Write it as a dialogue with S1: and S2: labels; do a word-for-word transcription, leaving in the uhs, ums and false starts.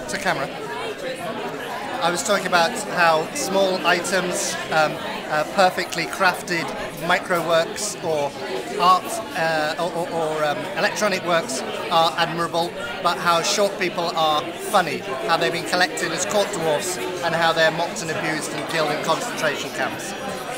S1: to camera. I was talking about how small items, um, uh, perfectly crafted micro works or art uh, or, or, or um, electronic works are admirable, but how short people are funny, how they've been collected as court dwarfs and how they're mocked and abused and killed in concentration camps.